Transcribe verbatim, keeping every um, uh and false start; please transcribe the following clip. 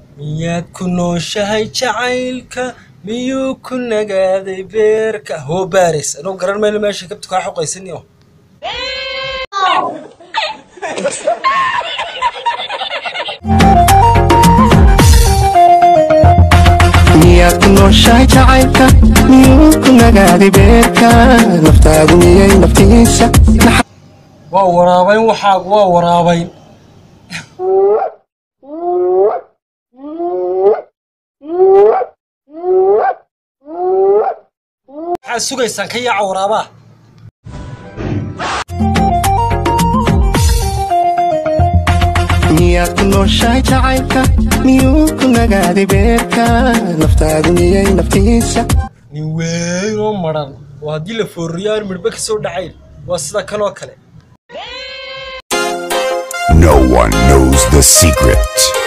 miyaad ku nooshahay jacaylka miyuu ku nagaaday beerka hoo baaris anoo garan mayno meesha kabta kaa xoqaysaniyo miyaad ku nooshahay jacaylka miyuu ku nagaaday beerka naftaadu miyay naftiisa waa waraabayn waxaagu waa waraabayn waxaad sugaysaan ka yaaca waraabaa miyaad ku nooshahay jacaylka miyuu ku nagaaday beerka naftaadu miyay naftiisa nin weyn oo maran oo haddii la foorriyo aan midhba ka soo dhacayn waa sida kanoo kale No one knows the secret.